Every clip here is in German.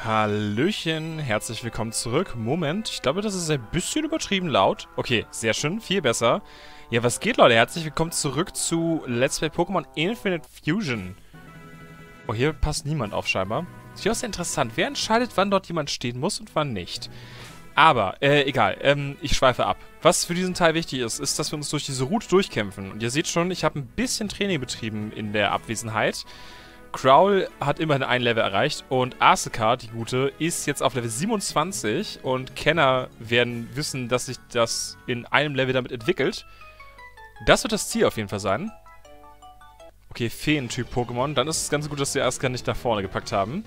Hallöchen, herzlich willkommen zurück. Moment, ich glaube, das ist ein bisschen übertrieben laut. Okay, sehr schön, viel besser. Ja, was geht, Leute? Herzlich willkommen zurück zu Let's Play Pokémon Infinite Fusion. Oh, hier passt niemand auf scheinbar. Ist ja auch sehr interessant. Wer entscheidet, wann dort jemand stehen muss und wann nicht? Aber, egal. Ich schweife ab. Was für diesen Teil wichtig ist, ist, dass wir uns durch diese Route durchkämpfen. Und ihr seht schon, ich habe ein bisschen Training betrieben in der Abwesenheit. Crowl hat immerhin ein Level erreicht und Asuka, die Gute, ist jetzt auf Level 27 und Kenner werden wissen, dass sich das in einem Level damit entwickelt. Das wird das Ziel auf jeden Fall sein. Okay, Feen-Typ Pokémon. Dann ist es ganz gut, dass wir Asuka nicht nach vorne gepackt haben.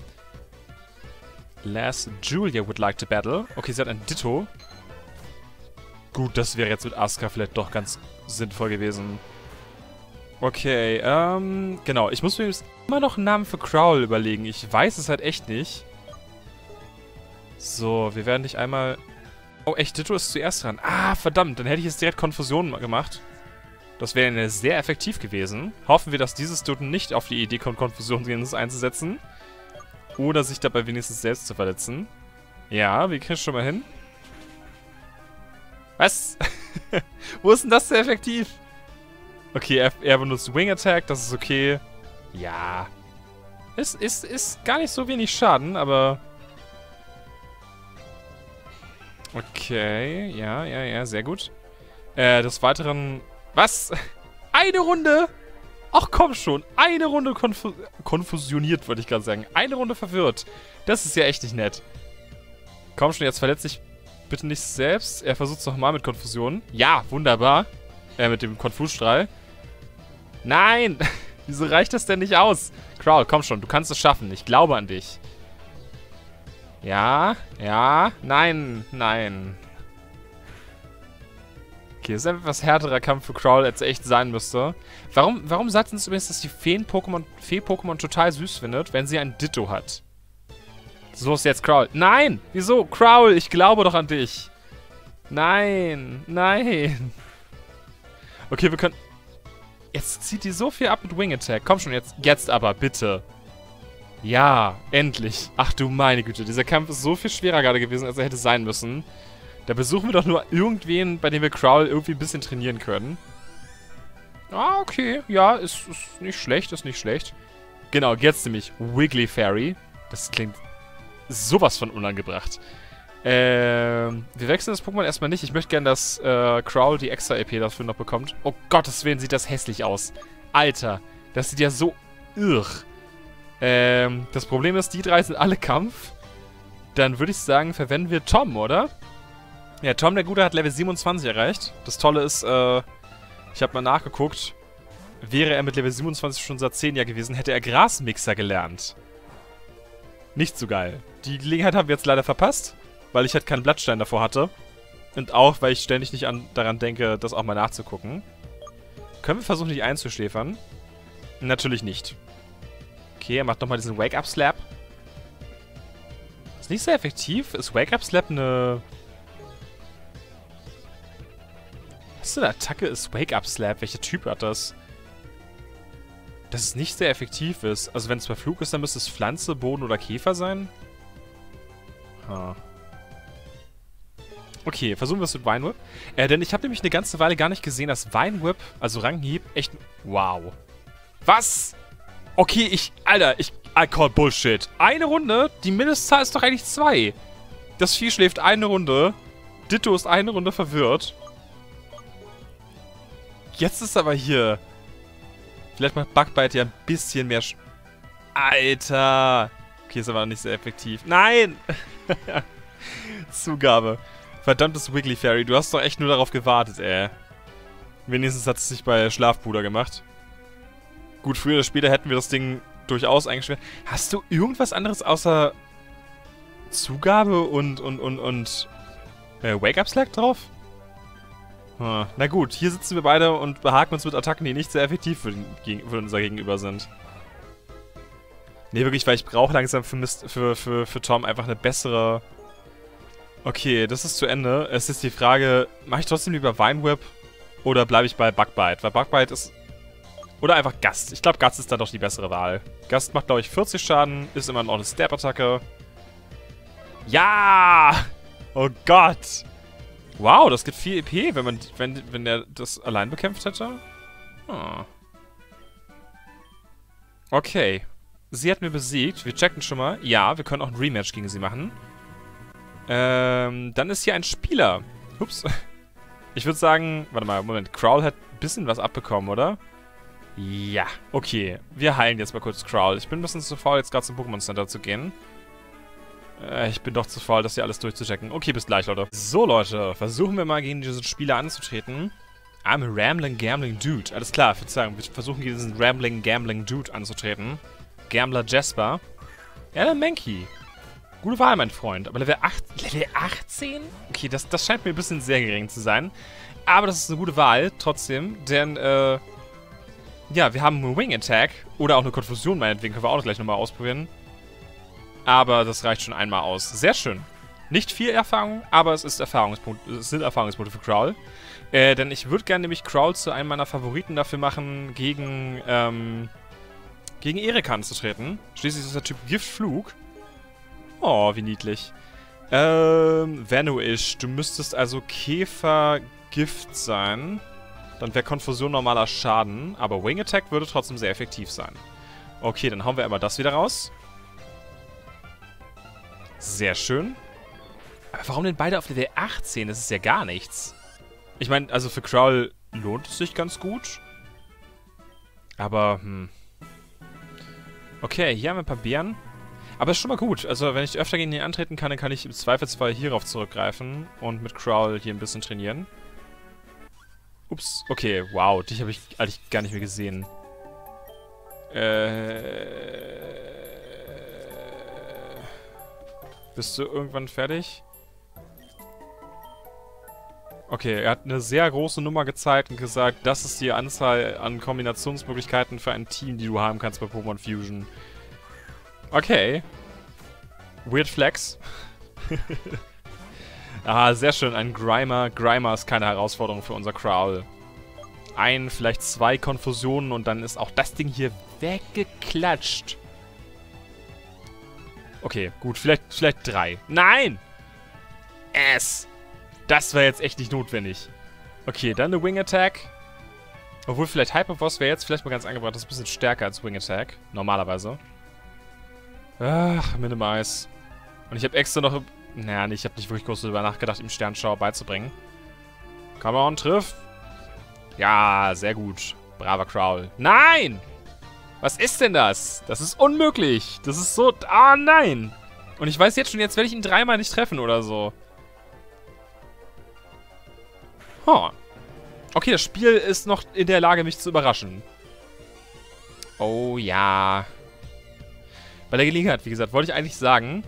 Last Julia would like to battle. Okay, sie hat ein Ditto. Gut, das wäre jetzt mit Asuka vielleicht doch ganz sinnvoll gewesen. Okay, genau. Ich muss mir jetzt immer noch einen Namen für Crowl überlegen. Ich weiß es halt echt nicht. So, wir werden nicht einmal... Oh, echt, Ditto ist zuerst dran. Ah, verdammt, dann hätte ich jetzt direkt Konfusion gemacht. Das wäre sehr effektiv gewesen. Hoffen wir, dass dieses Ditto nicht auf die Idee kommt, Konfusion einzusetzen. Oder sich dabei wenigstens selbst zu verletzen. Ja, wir kriegen es schon mal hin. Was? Wo ist denn das so effektiv? Okay, er benutzt Wing Attack, das ist okay. Ja. Es ist gar nicht so wenig Schaden, aber... Okay, ja, sehr gut. Des Weiteren... Was? Eine Runde? Ach komm schon, eine Runde konfusioniert, würde ich gerade sagen. Eine Runde verwirrt. Das ist ja echt nicht nett. Komm schon, jetzt verletzt dich bitte nicht selbst. Er versucht es nochmal mit Konfusion. Ja, wunderbar. Mit dem Konfusstrahl. Nein! Wieso reicht das denn nicht aus? Crowl, komm schon, du kannst es schaffen. Ich glaube an dich. Ja, nein. Okay, das ist ein etwas härterer Kampf für Crowl, als er echt sein müsste. Warum sagt uns übrigens, dass die Fee-Pokémon total süß findet, wenn sie ein Ditto hat? So ist jetzt Crowl. Nein! Wieso? Crowl, ich glaube doch an dich. Nein. Okay, wir können... Jetzt zieht die so viel ab mit Wing Attack. Komm schon, jetzt aber, bitte. Ja, endlich. Ach du meine Güte, dieser Kampf ist so viel schwerer gerade gewesen, als er hätte sein müssen. Da besuchen wir doch nur irgendwen, bei dem wir Crowl irgendwie ein bisschen trainieren können. Ah, okay. Ja, ist nicht schlecht, Genau, jetzt nämlich Wiggly Fairy. Das klingt sowas von unangebracht. Wir wechseln das Pokémon erstmal nicht. Ich möchte gerne, dass Crowl die extra EP dafür noch bekommt. Oh Gottes Willen, sieht das hässlich aus. Alter, das sieht ja so irr. Das Problem ist, die drei sind alle Kampf. Dann würde ich sagen, verwenden wir Tom, oder? Ja, Tom, der Gute, hat Level 27 erreicht. Das Tolle ist, ich habe mal nachgeguckt. Wäre er mit Level 27 schon seit 10 Jahren gewesen, hätte er Grasmixer gelernt. Nicht so geil. Die Gelegenheit haben wir jetzt leider verpasst. Weil ich halt keinen Blattstein davor hatte. Und auch, weil ich ständig nicht daran denke, das auch mal nachzugucken. Können wir versuchen, dich einzuschläfern? Natürlich nicht. Okay, er macht nochmal diesen Wake-Up-Slap. Ist nicht sehr effektiv. Ist Wake-Up-Slap eine... Was für eine Attacke ist Wake-Up-Slap? Welcher Typ hat das? Dass es nicht sehr effektiv ist. Also wenn es bei Flug ist, dann müsste es Pflanze, Boden oder Käfer sein. Okay, versuchen wir es mit Vine Whip. Denn ich habe nämlich eine ganze Weile gar nicht gesehen, dass Vine Whip, also Ranghieb, echt... Wow. Was? Okay, I call Bullshit. Eine Runde? Die Mindestzahl ist doch eigentlich 2. Das Vieh schläft eine Runde. Ditto ist eine Runde verwirrt. Jetzt ist aber hier... Vielleicht macht Bugbite ja ein bisschen mehr... Alter! Okay, ist aber nicht sehr effektiv. Nein! Zugabe. Verdammtes Wiggly Fairy, du hast doch echt nur darauf gewartet, ey. Wenigstens hat es sich bei Schlafpuder gemacht. Gut, früher oder später hätten wir das Ding durchaus eingeschwert. Hast du irgendwas anderes außer Zugabe und Wake-Up-Slack drauf? Na gut, hier sitzen wir beide und behaken uns mit Attacken, die nicht sehr effektiv für unser Gegenüber sind. Nee, wirklich, weil ich brauche langsam für Tom einfach eine bessere... Okay, das ist zu Ende. Es ist die Frage, mache ich trotzdem lieber Vine Whip oder bleibe ich bei Bugbite? Weil Bugbite ist... Oder einfach Gast. Ich glaube, Gast ist dann doch die bessere Wahl. Gast macht, glaube ich, 40 Schaden, ist immer noch eine Stab-Attacke. Ja! Oh Gott! Wow, das gibt 4 EP, wenn der das allein bekämpft hätte. Oh. Okay. Sie hat mir besiegt. Wir checken schon mal. Ja, wir können auch ein Rematch gegen sie machen. Dann ist hier ein Spieler. Ups. Ich würde sagen... Warte mal, Moment. Crowl hat ein bisschen was abbekommen, oder? Ja. Okay. Wir heilen jetzt mal kurz Crowl. Ich bin ein bisschen zu faul, jetzt gerade zum Pokémon Center zu gehen. Ich bin doch zu faul, das hier alles durchzuchecken. Okay, bis gleich, Leute. So, Leute. Versuchen wir mal gegen diesen Spieler anzutreten. I'm a Rambling Gambling Dude. Alles klar, Verzeihung. Wir versuchen gegen diesen Rambling Gambling Dude anzutreten. Gambler Jasper. Ja, dann Mankey. Gute Wahl, mein Freund. Aber Level 18? Okay, das scheint mir ein bisschen sehr gering zu sein. Aber das ist eine gute Wahl, trotzdem. Denn, ja, wir haben einen Wing Attack. Oder auch eine Konfusion, meinetwegen. Können wir auch gleich nochmal ausprobieren. Aber das reicht schon einmal aus. Sehr schön. Nicht viel Erfahrung, aber es sind Erfahrungspunkte für Crowl. Denn ich würde gerne nämlich Crowl zu einem meiner Favoriten dafür machen, gegen Erika anzutreten. Schließlich ist der Typ Giftflug. Oh, wie niedlich. Vanish, du müsstest also Käfer-Gift sein. Dann wäre Konfusion normaler Schaden. Aber Wing Attack würde trotzdem sehr effektiv sein. Okay, dann hauen wir einmal das wieder raus. Sehr schön. Aber warum denn beide auf Level 18? Das ist ja gar nichts. Ich meine, also für Crowl lohnt es sich ganz gut. Aber, okay, hier haben wir ein paar Beeren. Aber ist schon mal gut. Also, wenn ich öfter gegen ihn antreten kann, dann kann ich im Zweifelsfall hierauf zurückgreifen und mit Crowl hier ein bisschen trainieren. Ups, okay, wow, dich habe ich eigentlich gar nicht mehr gesehen. Bist du irgendwann fertig? Okay, er hat eine sehr große Nummer gezeigt und gesagt, das ist die Anzahl an Kombinationsmöglichkeiten für ein Team, die du haben kannst bei Pokémon Fusion. Okay. Weird Flex. Ah, sehr schön, ein Grimer. Grimer ist keine Herausforderung für unser Crowl. Vielleicht 2 Konfusionen und dann ist auch das Ding hier weggeklatscht. Okay, gut, vielleicht 3. Nein! Das war jetzt echt nicht notwendig. Okay, dann eine Wing Attack. Obwohl, vielleicht Hyperboss wäre jetzt vielleicht mal ganz angebracht. Das ist ein bisschen stärker als Wing Attack. Normalerweise. Ach, Minimize. Und ich habe extra noch... Naja, ich habe nicht wirklich groß darüber nachgedacht, ihm Sternschauer beizubringen. Come on, triff. Ja, sehr gut. Braver Crowl. Nein! Was ist denn das? Das ist unmöglich. Das ist so... Ah, nein! Und ich weiß jetzt schon, jetzt werde ich ihn 3-mal nicht treffen oder so. Huh. Okay, das Spiel ist noch in der Lage, mich zu überraschen. Oh ja. Bei der Gelegenheit, wie gesagt, wollte ich eigentlich sagen,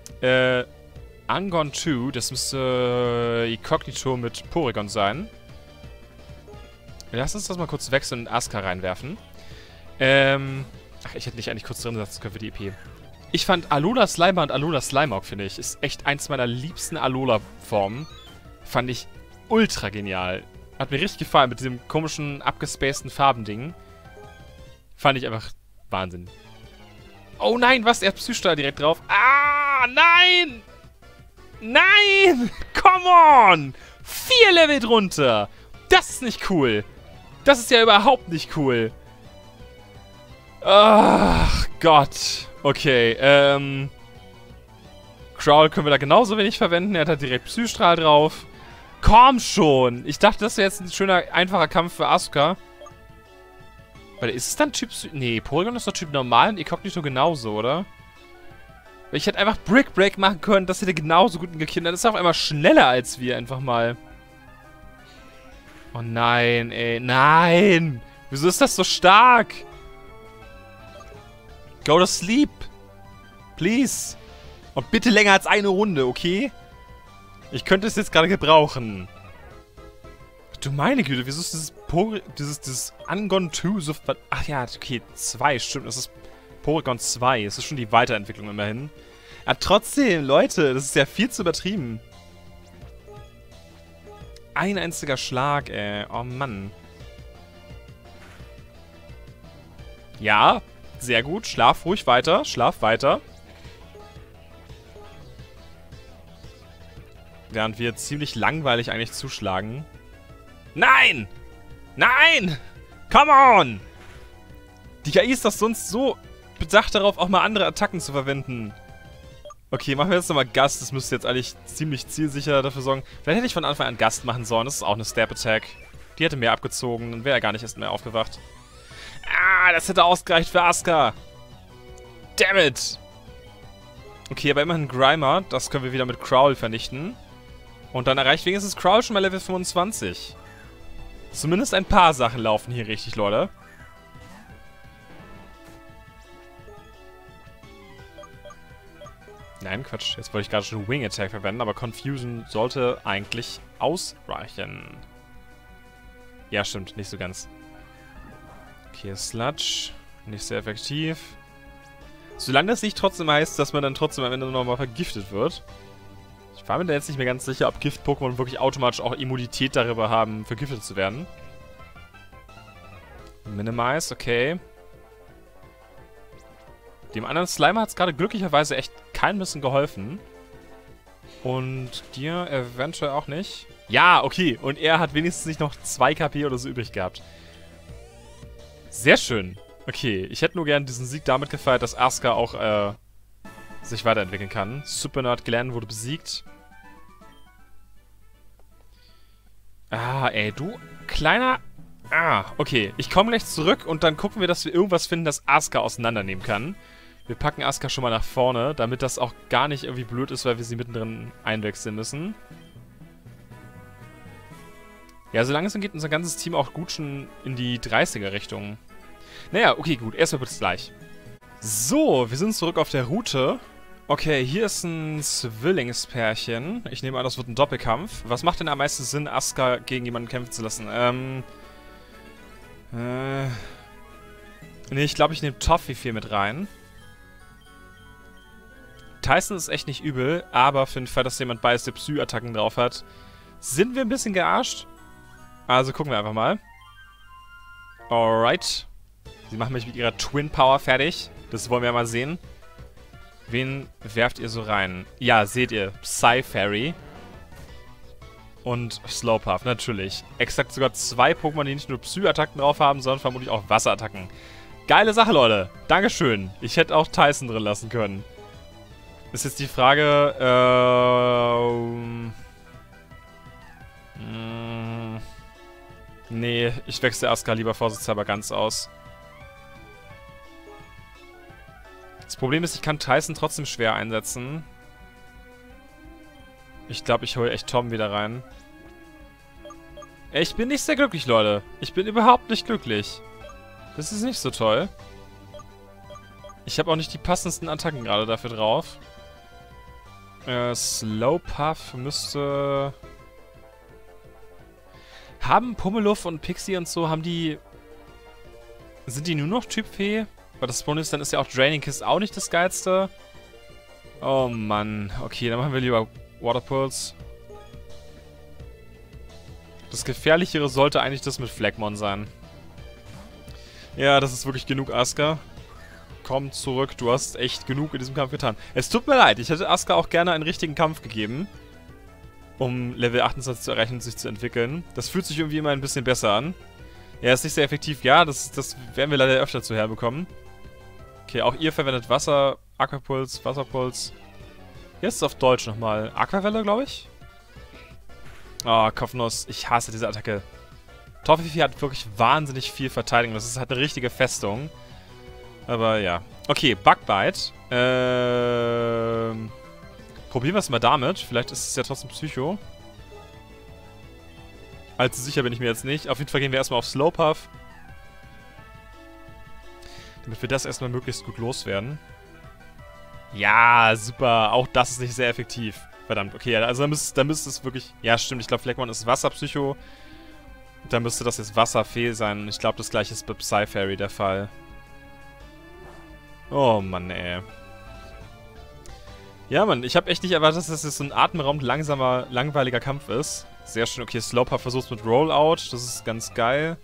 Angon 2, das müsste Inkognito mit Porygon sein. Lass uns das mal kurz wechseln und Asuka reinwerfen. Ach, ich hätte nicht eigentlich kurz drin gesagt, das können wir die EP. Ich fand Alola Slimer und Alola Slimeock, finde ich, ist echt eins meiner liebsten Alola-Formen. Fand ich ultra genial. Hat mir richtig gefallen mit diesem komischen, abgespaceden Farbending. Fand ich einfach Wahnsinn. Oh nein, was? Er hat Psystrahl direkt drauf. Ah, nein! Nein! Come on! 4 Level drunter! Das ist nicht cool. Das ist ja überhaupt nicht cool. Ach Gott. Okay, Crowl können wir da genauso wenig verwenden. Er hat halt direkt Psystrahl drauf. Komm schon! Ich dachte, das wäre jetzt ein schöner, einfacher Kampf für Asuka. Warte, ist es dann Typ... Nee, Porygon ist doch Typ normal und Inkognito genauso, oder? Weil ich hätte einfach Brick Break machen können, das hätte genauso gut gekillt. Das ist auch einmal schneller als wir, einfach mal. Oh nein, ey. Nein! Wieso ist das so stark? Go to sleep. Please. Und bitte länger als eine Runde, okay? Ich könnte es jetzt gerade gebrauchen. Du meine Güte, wieso ist dieses Angon 2 so... Ach ja, okay, 2, stimmt. Das ist Porygon 2. Das ist schon die Weiterentwicklung immerhin. Aber trotzdem, Leute, das ist ja viel zu übertrieben. Ein einziger Schlag, ey. Oh Mann. Ja, sehr gut. Schlaf ruhig weiter. Schlaf weiter. Während wir ziemlich langweilig eigentlich zuschlagen. Nein! Nein! Come on! Die KI ist doch sonst so bedacht darauf, auch mal andere Attacken zu verwenden. Okay, machen wir jetzt nochmal Gast. Das müsste jetzt eigentlich ziemlich zielsicher dafür sorgen. Vielleicht hätte ich von Anfang an Gast machen sollen. Das ist auch eine Stab-Attack. Die hätte mehr abgezogen. Dann wäre er gar nicht erst mehr aufgewacht. Ah, das hätte ausgereicht für Asuka. Damn it! Okay, aber immerhin Grimer. Das können wir wieder mit Crowl vernichten. Und dann erreicht wenigstens Crowl schon mal Level 25. Zumindest ein paar Sachen laufen hier richtig, Leute. Nein, Quatsch. Jetzt wollte ich gerade schon Wing Attack verwenden, aber Confusion sollte eigentlich ausreichen. Ja, stimmt. Nicht so ganz. Okay, Sludge. Nicht sehr effektiv. Solange das nicht trotzdem heißt, dass man dann trotzdem am Ende nochmal vergiftet wird. Ich war mir da jetzt nicht mehr ganz sicher, ob Gift-Pokémon wirklich automatisch auch Immunität darüber haben, vergiftet zu werden. Minimize, okay. Dem anderen Slimer hat es gerade glücklicherweise echt kein bisschen geholfen. Und dir eventuell auch nicht. Ja, okay. Und er hat wenigstens nicht noch 2 KP oder so übrig gehabt. Sehr schön. Okay, ich hätte nur gern diesen Sieg damit gefeiert, dass Asuka auch sich weiterentwickeln kann. Super Nerd Glenn wurde besiegt. Ah, ey, du kleiner... Ah, okay. Ich komme gleich zurück und dann gucken wir, dass wir irgendwas finden, das Asuka auseinandernehmen kann. Wir packen Asuka schon mal nach vorne, damit das auch gar nicht irgendwie blöd ist, weil wir sie mittendrin einwechseln müssen. Ja, so langsam geht unser ganzes Team auch gut schon in die 30er-Richtung. Naja, okay, gut. Erstmal bis gleich. So, wir sind zurück auf der Route. Okay, hier ist ein Zwillingspärchen. Ich nehme an, das wird ein Doppelkampf. Was macht denn am meisten Sinn, Asuka gegen jemanden kämpfen zu lassen? Nee, ich glaube, ich nehme Toffifee mit rein. Tyson ist echt nicht übel, aber für den Fall, dass jemand beides der Psy-Attacken drauf hat, sind wir ein bisschen gearscht. Also gucken wir einfach mal. Alright. Sie machen mich mit ihrer Twin Power fertig. Das wollen wir mal sehen. Wen werft ihr so rein? Ja, seht ihr. Psy-Fairy. Und Slowpuff, natürlich. Exakt sogar 2 Pokémon, die nicht nur Psy-Attacken drauf haben, sondern vermutlich auch Wasserattacken. Geile Sache, Leute. Dankeschön. Ich hätte auch Tyson drin lassen können. Ist jetzt die Frage, nee, ich wechsle Asuka lieber vorsichtshalber ganz aus. Das Problem ist, ich kann Tyson trotzdem schwer einsetzen. Ich glaube, ich hole echt Tom wieder rein. Ich bin nicht sehr glücklich, Leute. Ich bin überhaupt nicht glücklich. Das ist nicht so toll. Ich habe auch nicht die passendsten Attacken gerade dafür drauf. Slowpuff müsste... Haben Pummeluff und Pixie und so, haben die... Sind die nur noch Typ Fee? Weil das Problem ist, dann ist ja auch Draining Kiss auch nicht das Geilste. Oh Mann. Okay, dann machen wir lieber Water Pulse. Das Gefährlichere sollte eigentlich das mit Phlegmon sein. Ja, das ist wirklich genug, Asuka. Komm zurück, du hast echt genug in diesem Kampf getan. Es tut mir leid, ich hätte Asuka auch gerne einen richtigen Kampf gegeben. Um Level 28 zu erreichen und sich zu entwickeln. Das fühlt sich irgendwie immer ein bisschen besser an. Ja, ist nicht sehr effektiv. Ja, das werden wir leider öfter zu herbekommen. Okay, auch ihr verwendet Wasser, Aquapuls, Wasserpuls. Jetzt ist es auf Deutsch nochmal. Aquavelle, glaube ich. Oh, Kopfnuss. Ich hasse diese Attacke. Toffifee hat wirklich wahnsinnig viel Verteidigung. Das ist halt eine richtige Festung. Aber ja. Okay, Bugbite. Probieren wir es mal damit. Vielleicht ist es ja trotzdem Psycho. Allzu sicher bin ich mir jetzt nicht. Auf jeden Fall gehen wir erstmal auf Slowpuff. Damit wir das erstmal möglichst gut loswerden. Ja, super. Auch das ist nicht sehr effektiv. Verdammt, okay, also da müsste es wirklich... Ja, stimmt, ich glaube, Phlegmon ist Wasserpsycho. Da müsste das jetzt Wasserfee sein. Ich glaube, das gleiche ist bei Psy-Fairy der Fall. Oh Mann, ey. Ja, Mann, ich habe echt nicht erwartet, dass das jetzt so ein atemberaubend langsamer, langweiliger Kampf ist. Sehr schön. Okay, Slowpuff versucht mit Rollout. Das ist ganz geil.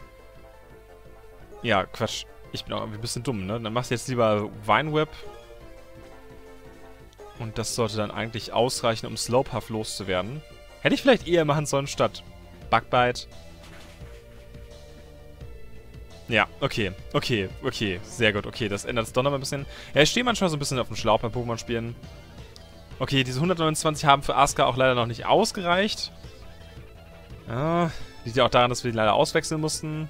Ja, Quatsch. Ich bin auch ein bisschen dumm, ne? Dann machst du jetzt lieber Vine Whip. Und das sollte dann eigentlich ausreichen, um Slowpuff loszuwerden. Hätte ich vielleicht eher machen sollen statt Bugbite. Ja, okay. Okay, okay. Sehr gut. Okay, das ändert es doch noch mal ein bisschen. Ja, ich stehe manchmal so ein bisschen auf dem Schlauch beim Pokémon-Spielen. Okay, diese 129 haben für Asuka auch leider noch nicht ausgereicht. Ja, liegt ja auch daran, dass wir die leider auswechseln mussten.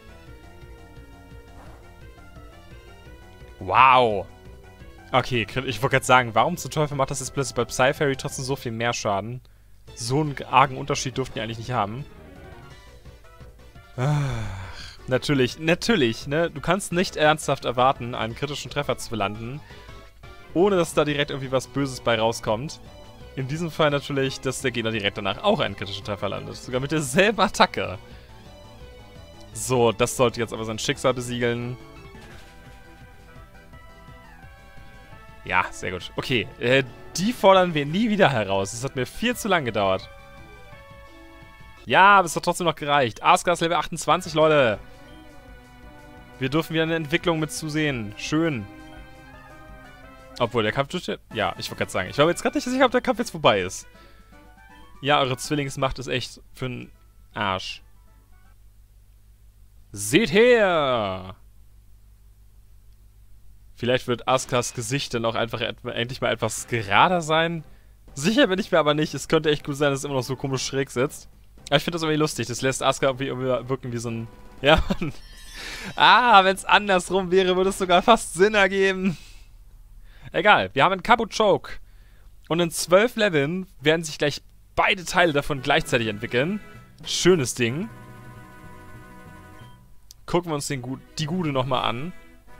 Wow. Okay, ich wollte gerade sagen, warum zum Teufel macht das jetzt plötzlich bei Psyfairy trotzdem so viel mehr Schaden? So einen argen Unterschied durften die eigentlich nicht haben. Natürlich, ne? Du kannst nicht ernsthaft erwarten, einen kritischen Treffer zu landen, ohne dass da direkt irgendwie was Böses bei rauskommt. In diesem Fall natürlich, dass der Gegner direkt danach auch einen kritischen Treffer landet. Sogar mit derselben Attacke. So, das sollte jetzt aber sein Schicksal besiegeln. Ja, sehr gut. Okay, die fordern wir nie wieder heraus. Das hat mir viel zu lang gedauert. Ja, aber es hat trotzdem noch gereicht. Asuka ist Level 28, Leute. Wir dürfen wieder eine Entwicklung mit zusehen. Schön. Obwohl, der Kampf durch... Ja, ich wollte gerade sagen. Ich war mir jetzt gerade nicht sicher, ob der Kampf jetzt vorbei ist. Ja, eure Zwillingsmacht ist echt für einen Arsch. Seht her! Vielleicht wird Askas Gesicht dann auch einfach endlich mal etwas gerader sein. Sicher bin ich mir aber nicht. Es könnte echt gut sein, dass es immer noch so komisch schräg sitzt. Aber ich finde das irgendwie lustig. Das lässt Asuka irgendwie wirken wie so ein... Ja, wenn es andersrum wäre, würde es sogar fast Sinn ergeben. Egal, wir haben einen Kabuchoke. Und in 12 Leveln werden sich gleich beide Teile davon gleichzeitig entwickeln. Schönes Ding. Gucken wir uns die Gude nochmal an.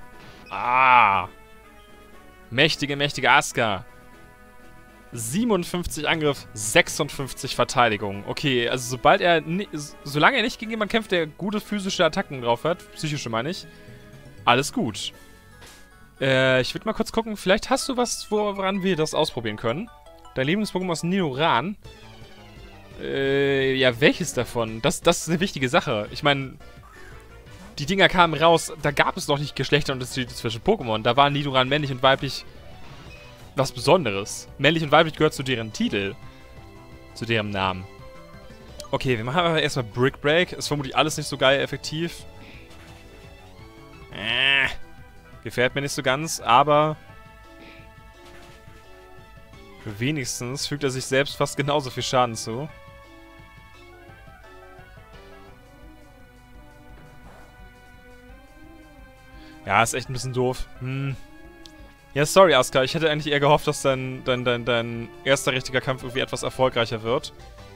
Mächtige, mächtige Asuka. 57 Angriff, 56 Verteidigung. Okay, also solange er nicht gegen jemanden kämpft, der gute physische Attacken drauf hat, psychische meine ich, alles gut. Ich würde mal kurz gucken, vielleicht hast du was, woran wir das ausprobieren können. Dein Lieblings-Pokémon ist Nidoran. Ja, welches davon? Das ist eine wichtige Sache. Ich meine... Die Dinger kamen raus, da gab es noch nicht Geschlechterunterschiede zwischen Pokémon. Da waren Nidoran männlich und weiblich was Besonderes. Männlich und weiblich gehört zu deren Titel. Zu deren Namen. Okay, wir machen aber erstmal Brick Break. Ist vermutlich alles nicht so geil effektiv. Gefällt mir nicht so ganz, aber... wenigstens fügt er sich selbst fast genauso viel Schaden zu. Ja, ist echt ein bisschen doof. Ja, sorry, Asuka. Ich hätte eigentlich eher gehofft, dass dein erster richtiger Kampf irgendwie etwas erfolgreicher wird.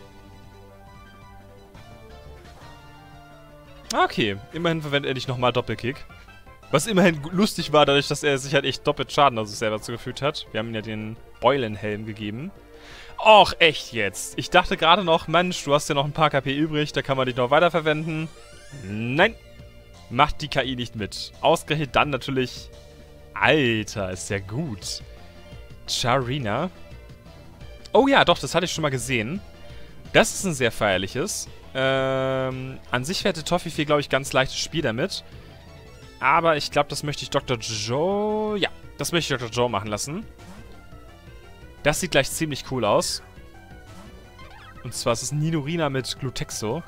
Okay, immerhin verwendet er nicht nochmal Doppelkick. Was immerhin lustig war, dadurch, dass er sich halt echt doppelt Schaden aus sich selber zugefügt hat. Wir haben ihm ja den Eulenhelm gegeben. Och, echt jetzt? Ich dachte gerade noch, Mensch, du hast ja noch ein paar KP übrig, da kann man dich noch weiterverwenden. Nein. Macht die KI nicht mit. Ausgerechnet dann natürlich... Alter, ist ja gut. Charina. Oh ja, doch, das hatte ich schon mal gesehen. Das ist ein sehr feierliches. An sich hätte Toffifee, glaube ich, ganz leichtes Spiel damit. Aber ich glaube, das möchte ich Dr. Joe... Ja, das möchte ich Dr. Joe machen lassen. Das sieht gleich ziemlich cool aus. Und zwar ist es Nidorina mit Glutexo.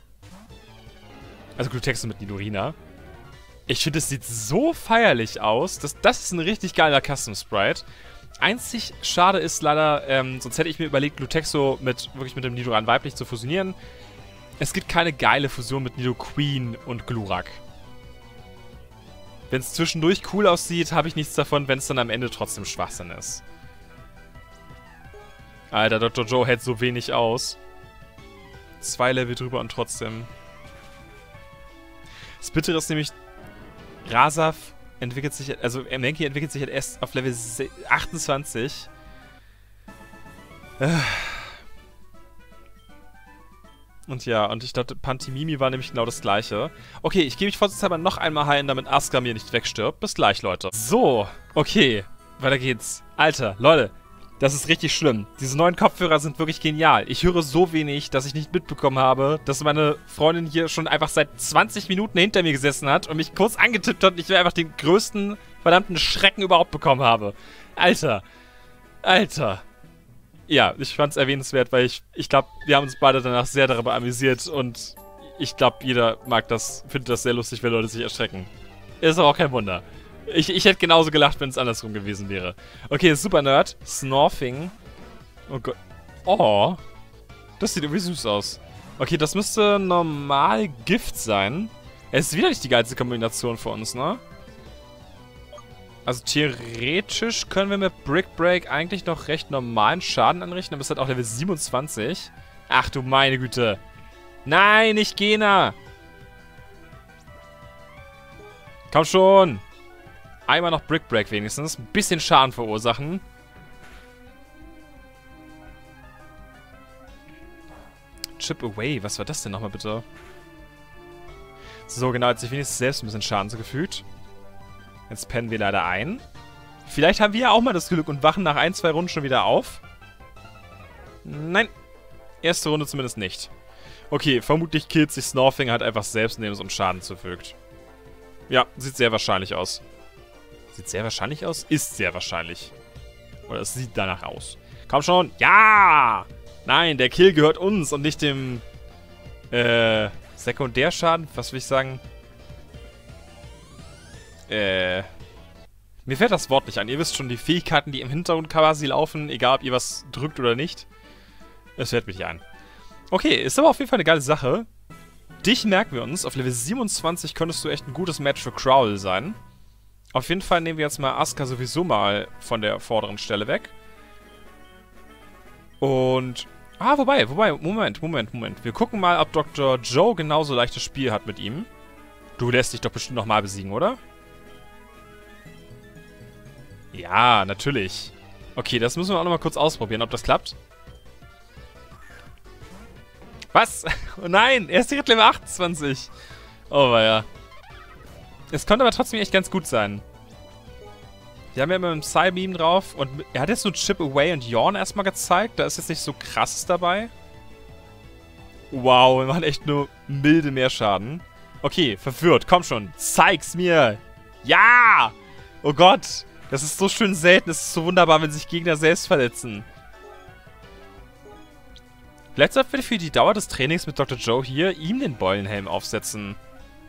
Also Glutexo mit Nidorina. Ich finde, es sieht so feierlich aus. Das ist ein richtig geiler Custom Sprite. Einzig schade ist leider, sonst hätte ich mir überlegt, Glutexo wirklich mit dem Nidoran weiblich zu fusionieren. Es gibt keine geile Fusion mit Nidoqueen und Glurak. Wenn es zwischendurch cool aussieht, habe ich nichts davon, wenn es dann am Ende trotzdem Schwachsinn ist. Alter, Dr. Joe hält so wenig aus. 2 Level drüber und trotzdem... Das Bittere ist nämlich, Rasaf entwickelt sich, also Mankey entwickelt sich halt erst auf Level 28. Und ja, und ich dachte, Pantimimi war nämlich genau das gleiche. Okay, ich gebe mich vorsichtshalber noch einmal heilen, damit Asuka mir nicht wegstirbt. Bis gleich, Leute. So, okay, weiter geht's. Alter, Leute, das ist richtig schlimm. Diese neuen Kopfhörer sind wirklich genial. Ich höre so wenig, dass ich nicht mitbekommen habe, dass meine Freundin hier schon einfach seit 20 Minuten hinter mir gesessen hat und mich kurz angetippt hat und ich einfach den größten verdammten Schrecken überhaupt bekommen habe. Alter. Alter. Ja, ich fand's erwähnenswert, weil ich glaube, wir haben uns beide danach sehr darüber amüsiert und ich glaube, jeder mag das, findet das sehr lustig, wenn Leute sich erschrecken. Ist aber auch kein Wunder. Ich hätte genauso gelacht, wenn es andersrum gewesen wäre. Okay, Super Nerd. Snorfing. Oh Gott. Oh. Das sieht irgendwie süß aus. Okay, das müsste normal Gift sein. Es ist wieder nicht die geilste Kombination für uns, ne? Also theoretisch können wir mit Brick Break eigentlich noch recht normalen Schaden anrichten, aber es hat auch Level 27. Ach du meine Güte. Nein, nicht Gena. Komm schon. Einmal noch Brick Break wenigstens. Ein bisschen Schaden verursachen. Chip Away. Was war das denn nochmal bitte? So, genau. Hat sich wenigstens selbst ein bisschen Schaden zugefügt. Jetzt pennen wir leider ein. Vielleicht haben wir ja auch mal das Glück und wachen nach 1, 2 Runden schon wieder auf. Nein. Erste Runde zumindest nicht. Okay, vermutlich killt sich Snorfing halt einfach selbst, indem es uns Schaden zufügt. Ja, sieht sehr wahrscheinlich aus. Sieht sehr wahrscheinlich aus? Ist sehr wahrscheinlich. Oder es sieht danach aus. Komm schon. Ja! Nein, der Kill gehört uns und nicht dem Sekundärschaden. Was will ich sagen? Mir fällt das Wort nicht ein. Ihr wisst schon, die Fähigkeiten, die im Hintergrund quasi laufen, egal ob ihr was drückt oder nicht. Es fällt mir nicht ein. Okay, ist aber auf jeden Fall eine geile Sache. Dich merken wir uns. Auf Level 27 könntest du echt ein gutes Match für Crowl sein. Auf jeden Fall nehmen wir jetzt mal Asuka sowieso mal von der vorderen Stelle weg. Und... Ah, wobei, Moment. Wir gucken mal, ob Dr. Joe genauso leichtes Spiel hat mit ihm. Du lässt dich doch bestimmt nochmal besiegen, oder? Ja, natürlich. Okay, das müssen wir auch nochmal kurz ausprobieren, ob das klappt. Was? Oh nein, er ist direkt Level 28. Oh, weia. Es konnte aber trotzdem echt ganz gut sein. Wir haben ja immer einen Psybeam drauf und er hat jetzt so Chip Away und Yawn erstmal gezeigt. Da ist jetzt nicht so krasses dabei. Wow, wir machen echt nur milde Mehrschaden. Okay, verwirrt. Komm schon. Zeig's mir. Ja! Oh Gott. Das ist so schön selten. Es ist so wunderbar, wenn sich Gegner selbst verletzen. Vielleicht sollten wir für die Dauer des Trainings mit Dr. Joe hier ihm den Beulenhelm aufsetzen.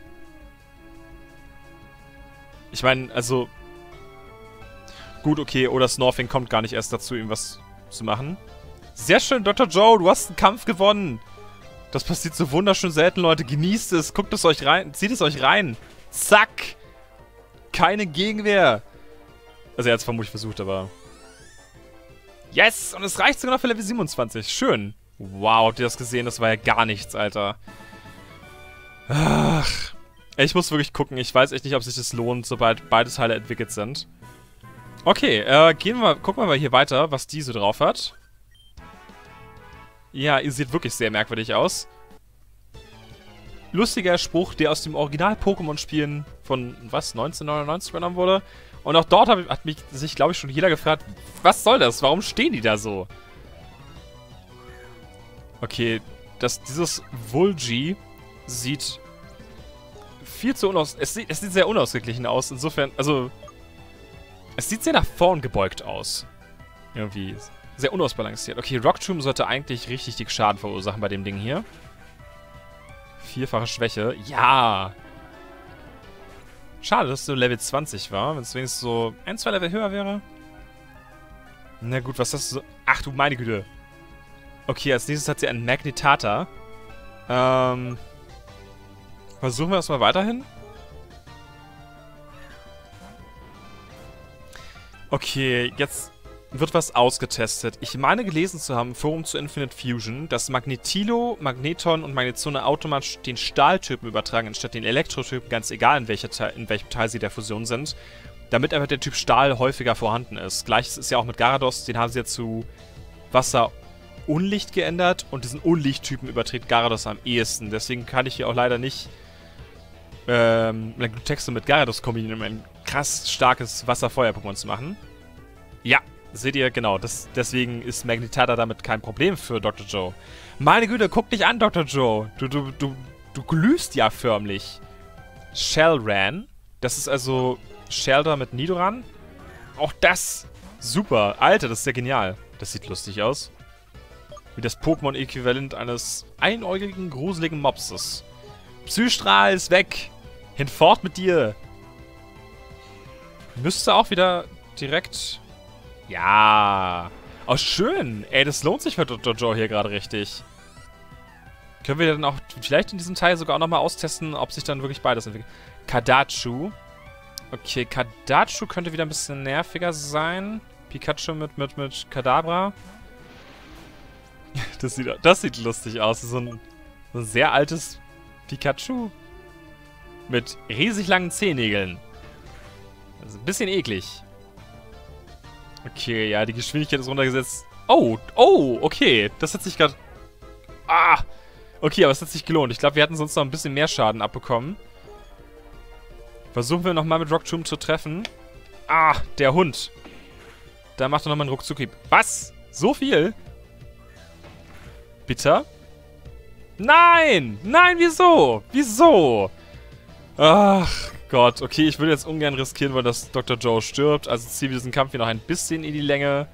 Ich meine, also... Gut, okay, oder Snorfing kommt gar nicht erst dazu, ihm was zu machen. Sehr schön, Dr. Joe, du hast einen Kampf gewonnen. Das passiert so wunderschön selten, Leute. Genießt es, guckt es euch rein, zieht es euch rein. Zack. Keine Gegenwehr. Also er hat es vermutlich versucht, aber... Yes, und es reicht sogar noch für Level 27. Schön. Wow, habt ihr das gesehen? Das war ja gar nichts, Alter. Ach. Ich muss wirklich gucken. Ich weiß echt nicht, ob sich das lohnt, sobald beide Teile entwickelt sind. Okay, gucken wir mal hier weiter, was die so drauf hat. Ja, ihr seht wirklich sehr merkwürdig aus. Lustiger Spruch, der aus dem Original-Pokémon-Spielen von, was, 1999 übernommen wurde. Und auch dort hat sich, glaube ich, schon jeder gefragt, was soll das? Warum stehen die da so? Okay, dieses Volgi sieht viel zu es sieht sehr unausgeglichen aus. Insofern, also... Es sieht sehr nach vorn gebeugt aus. Irgendwie sehr unausbalanciert. Okay, Rock Tomb sollte eigentlich richtig dick Schaden verursachen bei dem Ding hier. 4-fache Schwäche. Ja! Schade, dass es so Level 20 war. Wenn es wenigstens so 1, 2 Level höher wäre. Na gut, was ist das so? Ach du meine Güte. Okay, als nächstes hat sie einen Magnetata. Versuchen wir das mal weiterhin. Okay, jetzt wird was ausgetestet. Ich meine gelesen zu haben, im Forum zu Infinite Fusion, dass Magnetilo, Magneton und Magnezone automatisch den Stahltypen übertragen, anstatt den Elektrotypen, ganz egal in welchem Teil sie der Fusion sind, damit einfach der Typ Stahl häufiger vorhanden ist. Gleiches ist ja auch mit Gyarados, den haben sie ja zu Wasser-Unlicht geändert und diesen Unlichttypen überträgt Gyarados am ehesten. Deswegen kann ich hier auch leider nicht Texte mit Gyarados kombinieren, um ein krass starkes Wasser-Feuer-Pokémon zu machen. Ja, seht ihr, genau. Deswegen ist Magnetata damit kein Problem für Dr. Joe. Meine Güte, guck dich an, Dr. Joe. Du glühst ja förmlich. Shellran. Das ist also Shelter mit Nidoran. Auch das Super. Alter, das ist ja genial. Das sieht lustig aus. Wie das Pokémon-Äquivalent eines einäugigen, gruseligen Mopses. Psystrahl ist weg. Hinfort mit dir. Müsste auch wieder direkt... Ja. Oh, schön. Ey, das lohnt sich für Dr. Joe hier gerade richtig. Können wir dann auch vielleicht in diesem Teil sogar auch nochmal austesten, ob sich dann wirklich beides entwickelt. Kadachu. Okay, Kadachu könnte wieder ein bisschen nerviger sein. Pikachu mit Kadabra. Das sieht lustig aus. So ein sehr altes Pikachu. Mit riesig langen Zehennägeln. Das ist ein bisschen eklig. Okay, ja, die Geschwindigkeit ist runtergesetzt. Oh, okay. Das hat sich gerade... Ah! Okay, aber es hat sich gelohnt. Ich glaube, wir hätten sonst noch ein bisschen mehr Schaden abbekommen. Versuchen wir nochmal mit Rock Tomb zu treffen. Ah, der Hund. Da macht er nochmal einen Ruckzuck-Hieb. Was? So viel? Bitter? Nein! Nein, wieso? Wieso? Ach Gott, okay, ich würde jetzt ungern riskieren, weil das Dr. Joe stirbt. Also ziehen wir diesen Kampf hier noch ein bisschen in die Länge.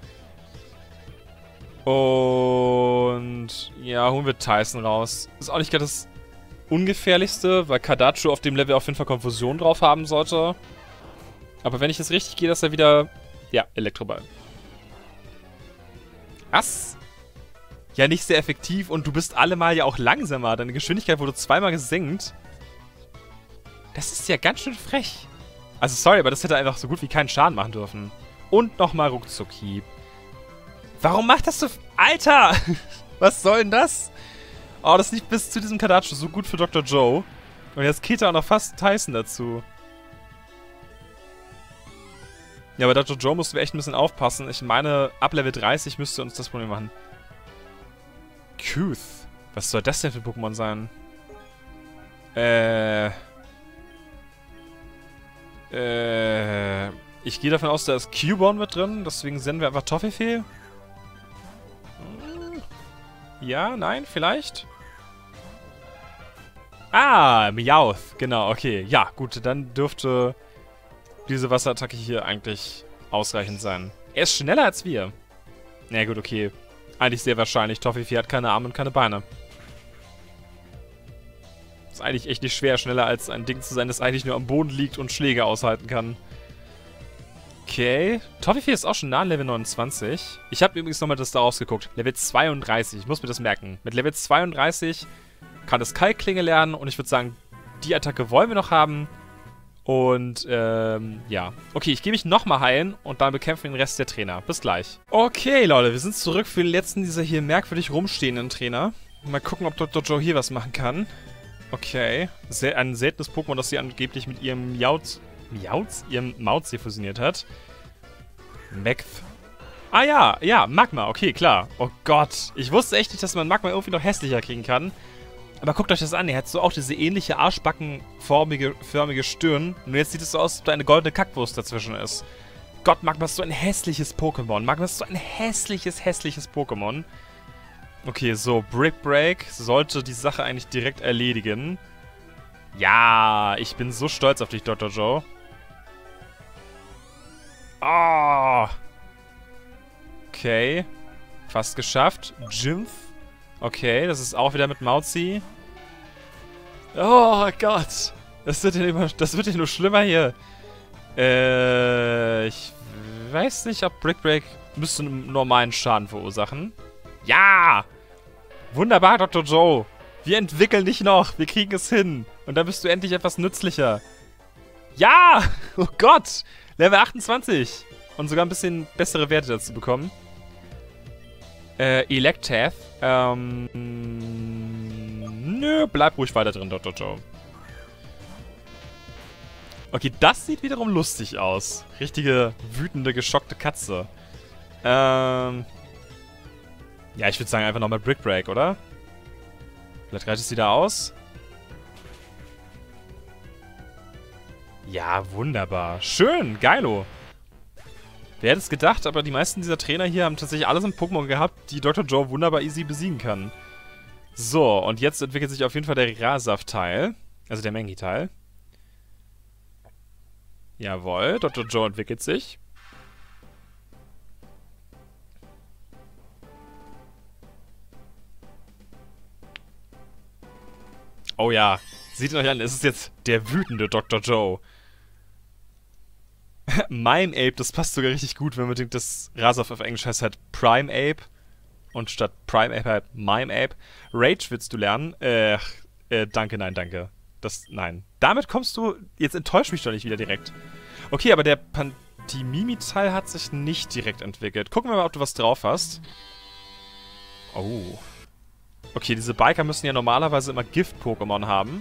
Und ja, holen wir Tyson raus. Ist auch nicht gerade das Ungefährlichste, weil Kadachu auf dem Level auf jeden Fall Konfusion drauf haben sollte. Aber wenn ich jetzt richtig gehe, dass er wieder... Ja, Elektroball. Was? Ja, nicht sehr effektiv und du bist allemal ja auch langsamer. Deine Geschwindigkeit wurde zweimal gesenkt. Das ist ja ganz schön frech. Also sorry, aber das hätte einfach so gut wie keinen Schaden machen dürfen. Und nochmal Ruckzuck-Hieb. Warum macht das so... Alter! Was soll denn das? Oh, das lief bis zu diesem Kadachu so gut für Dr. Joe. Und jetzt geht er auch noch fast Tyson dazu. Ja, bei Dr. Joe mussten wir echt ein bisschen aufpassen. Ich meine, ab Level 30 müsste uns das Problem machen. Couth. Was soll das denn für Pokémon sein? Ich gehe davon aus, da ist Cubone mit drin. Deswegen senden wir einfach Toffifee. Ja, nein, vielleicht? Ah, Meowth. Genau, okay. Ja, gut, dann dürfte diese Wasserattacke hier eigentlich ausreichend sein. Er ist schneller als wir. Na gut, okay. Eigentlich sehr wahrscheinlich. Toffifee hat keine Arme und keine Beine. Ist eigentlich echt nicht schwer, schneller als ein Ding zu sein, das eigentlich nur am Boden liegt und Schläge aushalten kann. Okay. Toffifee ist auch schon nah an Level 29. Ich habe übrigens nochmal das da rausgeguckt. Level 32. Ich muss mir das merken. Mit Level 32 kann es Kalkklinge lernen und ich würde sagen, die Attacke wollen wir noch haben. Und, ja. Okay, ich gehe mich nochmal heilen und dann bekämpfen wir den Rest der Trainer. Bis gleich. Okay, Leute, wir sind zurück für den letzten dieser hier merkwürdig rumstehenden Trainer. Mal gucken, ob Dr. Joe hier was machen kann. Okay. Ein seltenes Pokémon, das sie angeblich mit ihrem ihrem Mauzi fusioniert hat. Mekth. Ah ja, ja, Magma, okay, klar. Oh Gott, ich wusste echt nicht, dass man Magma irgendwie noch hässlicher kriegen kann. Aber guckt euch das an, er hat so auch diese ähnliche arschbackenförmige Stirn. Und jetzt sieht es so aus, als ob da eine goldene Kackwurst dazwischen ist. Gott, Magma ist so ein hässliches Pokémon. Magma ist so ein hässliches Pokémon. Okay, so, Brick Break sollte die Sache eigentlich direkt erledigen. Ja, ich bin so stolz auf dich, Dr. Joe. Oh. Okay. Fast geschafft. Jimph. Okay, das ist auch wieder mit Mauzi. Oh Gott. Das wird ja nur schlimmer hier. Ich weiß nicht, ob Brick Break müsste einen normalen Schaden verursachen. Ja! Wunderbar, Dr. Joe. Wir entwickeln dich noch. Wir kriegen es hin. Und dann bist du endlich etwas nützlicher. Ja! Oh Gott! Level 28. Und sogar ein bisschen bessere Werte dazu bekommen. Electath. Nö, bleib ruhig weiter drin, Dr. Joe. Okay, das sieht wiederum lustig aus. Richtige, wütende, geschockte Katze. Ja, ich würde sagen einfach nochmal Brick Break, oder? Vielleicht reicht es wieder aus. Ja, wunderbar. Schön, geilo. Wer hätte es gedacht, aber die meisten dieser Trainer hier haben tatsächlich alles im Pokémon gehabt, die Dr. Joe wunderbar easy besiegen kann. So, und jetzt entwickelt sich auf jeden Fall der Rasaft-Teil. Also der Mengi-Teil. Jawohl, Dr. Joe entwickelt sich. Oh ja. Seht ihn euch an, es ist jetzt der wütende Dr. Joe. Mime Ape, das passt sogar richtig gut, wenn man denkt, dass Razov auf Englisch heißt halt Prime Ape. Und statt Prime Ape halt Mime Ape. Rage willst du lernen? Danke, nein, danke. Nein. Damit kommst du... Jetzt enttäuscht mich doch nicht wieder direkt. Okay, aber der Pantimimi-Teil hat sich nicht direkt entwickelt. Gucken wir mal, ob du was drauf hast. Oh. Okay, diese Biker müssen ja normalerweise immer Gift-Pokémon haben.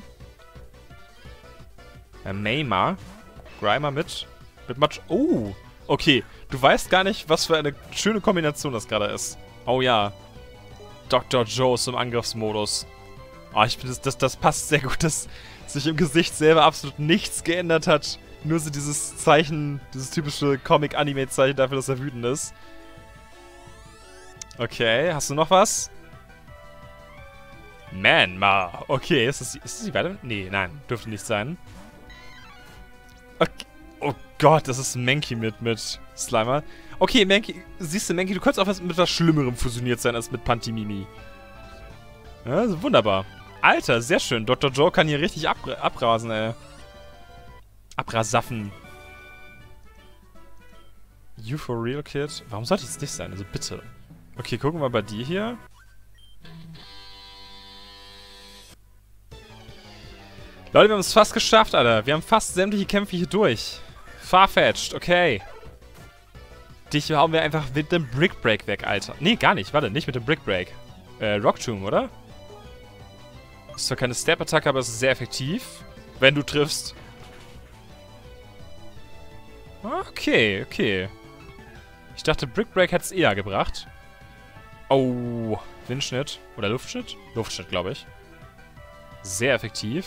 Mayma. Grimer mit Matsch. Oh. Okay, du weißt gar nicht, was für eine schöne Kombination das gerade ist. Oh ja. Dr. Joe ist im Angriffsmodus. Oh, ich finde, das passt sehr gut, dass sich im Gesicht selber absolut nichts geändert hat. Nur so dieses Zeichen, dieses typische Comic-Anime-Zeichen dafür, dass er wütend ist. Okay, hast du noch was? Manma. Okay, ist das die weiter? Nee, nein, dürfte nicht sein. Okay. Oh Gott, das ist Mankey mit Slimer. Okay, Mankey, siehst du, Mankey, du könntest auch mit was Schlimmerem fusioniert sein als mit Pantimimi. Ja, also wunderbar. Alter, sehr schön. Dr. Joe kann hier richtig abrasen, ey. Abrasaffen. You for real, Kid? Warum sollte es nicht sein? Also bitte. Okay, gucken wir bei dir hier. Leute, wir haben es fast geschafft, Alter. Wir haben fast sämtliche Kämpfe hier durch. Farfetched, okay. Dich hauen wir einfach mit dem Brick Break weg, Alter. Nee, gar nicht. Warte, nicht mit dem Brick Break. Rock Tomb, oder? Ist zwar keine Step-Attacke, aber es ist sehr effektiv. Wenn du triffst. Okay, okay. Ich dachte, Brick Break hätte es eher gebracht. Oh, Windschnitt. Oder Luftschnitt? Luftschnitt, glaube ich. Sehr effektiv.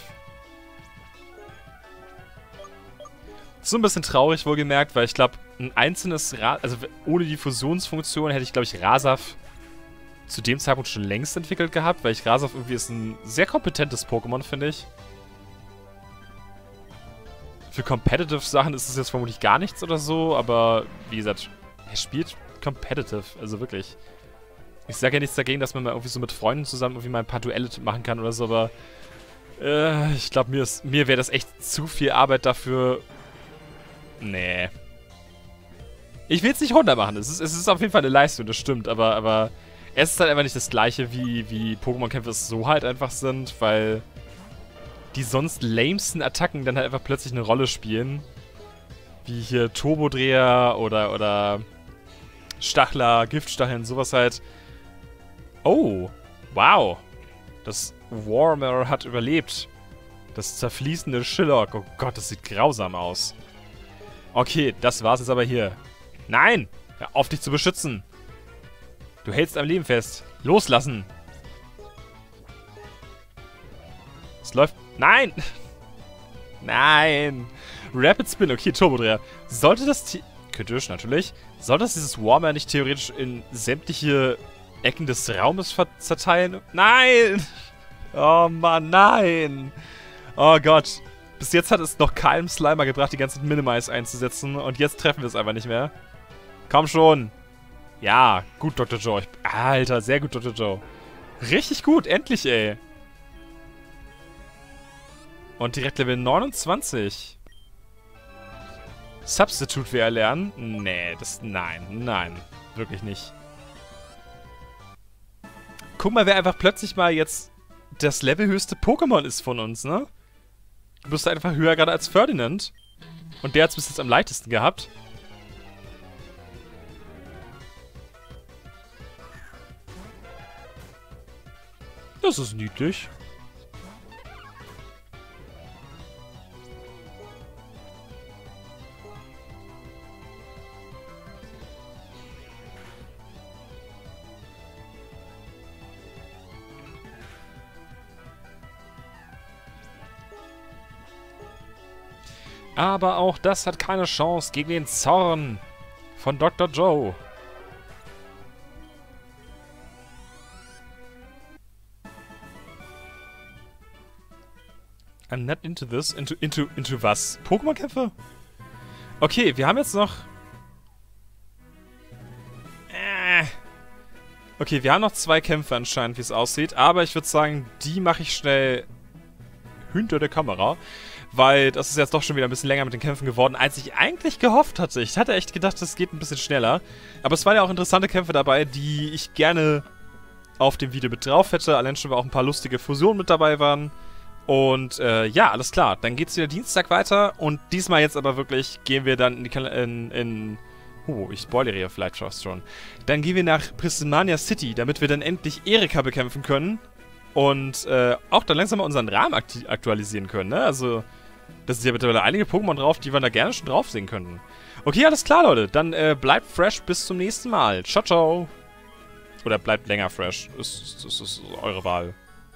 So ein bisschen traurig, wohlgemerkt, weil ich glaube, ein einzelnes also ohne die Fusionsfunktion hätte ich, glaube ich, Razov zu dem Zeitpunkt schon längst entwickelt gehabt, weil ich Razov irgendwie ist ein sehr kompetentes Pokémon, finde ich. Für Competitive Sachen ist es jetzt vermutlich gar nichts oder so, aber wie gesagt, er spielt Competitive, also wirklich. Ich sage ja nichts dagegen, dass man mal irgendwie so mit Freunden zusammen irgendwie mal ein paar Duelle machen kann oder so, aber ich glaube, mir wäre das echt zu viel Arbeit dafür. Nee. Ich will es nicht runtermachen. Es ist auf jeden Fall eine Leistung, das stimmt, aber es ist halt einfach nicht das gleiche, wie Pokémon-Kämpfe es so halt einfach sind, weil die sonst lamesten Attacken dann halt einfach plötzlich eine Rolle spielen. Wie hier Turbodreher oder Stachler, Giftstacheln, sowas halt. Oh, wow. Das Warmer hat überlebt. Das zerfließende Schillock. Oh Gott, das sieht grausam aus. Okay, das war's jetzt aber hier. Nein! Hör auf, dich zu beschützen. Du hältst am Leben fest. Loslassen. Es läuft... Nein! Nein! Rapid Spin. Okay, Turbodreher. Sollte das... Kritisch, natürlich. Sollte das dieses Warmer nicht theoretisch in sämtliche Ecken des Raumes zerteilen? Nein! Oh Mann, nein! Oh Gott. Bis jetzt hat es noch keinem Slimer gebracht, die ganzen Minimize einzusetzen. Und jetzt treffen wir es einfach nicht mehr. Komm schon. Ja, gut, Dr. Joe. Alter, sehr gut, Dr. Joe. Richtig gut, endlich, ey. Und direkt Level 29. Substitute wir erlernen? Nee, nein. Wirklich nicht. Guck mal, wer einfach plötzlich mal jetzt das levelhöchste Pokémon ist von uns, ne? Du bist einfach höher gerade als Ferdinand. Und der hat es bis jetzt am leichtesten gehabt. Das ist niedlich. Aber auch das hat keine Chance gegen den Zorn von Dr. Joe. I'm not into this. Into was? Pokémon-Kämpfe? Okay, wir haben jetzt noch... Okay, wir haben noch 2 Kämpfe anscheinend, wie es aussieht. Aber ich würde sagen, die mache ich schnell hinter der Kamera. Weil das ist jetzt doch schon wieder ein bisschen länger mit den Kämpfen geworden, als ich eigentlich gehofft hatte. Ich hatte echt gedacht, das geht ein bisschen schneller. Aber es waren ja auch interessante Kämpfe dabei, die ich gerne auf dem Video mit drauf hätte. Allein schon, weil auch ein paar lustige Fusionen mit dabei waren. Und ja, alles klar. Dann geht's wieder Dienstag weiter. Und diesmal jetzt aber wirklich gehen wir dann ich spoilere hier vielleicht fast schon. Dann gehen wir nach Prismania City, damit wir dann endlich Erika bekämpfen können. Und auch dann langsam mal unseren Rahmen aktualisieren können, ne? Also, da sind ja mittlerweile einige Pokémon drauf, die wir da gerne schon drauf sehen könnten. Okay, alles klar, Leute. Dann bleibt fresh bis zum nächsten Mal. Ciao, ciao. Oder bleibt länger fresh. Das ist eure Wahl.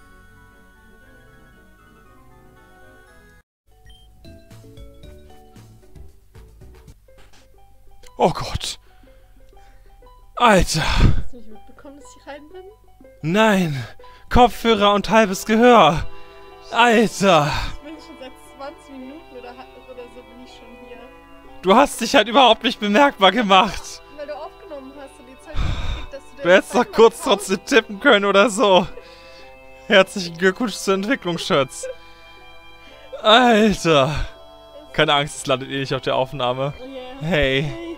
Oh Gott. Alter. Hast du nicht mitbekommen, dass ich rein bin? Nein. Kopfhörer und halbes Gehör. Alter. Ich bin schon seit 20 Minuten oder so bin ich schon hier. Du hast dich halt überhaupt nicht bemerkbar gemacht. Weil du aufgenommen hast und die Zeit gekriegt, dass du Du hättest doch kurz trotzdem tippen können oder so. Herzlichen Glückwunsch zur Entwicklung, Schatz. Alter. Keine Angst, es landet eh nicht auf der Aufnahme. Yeah. Hey.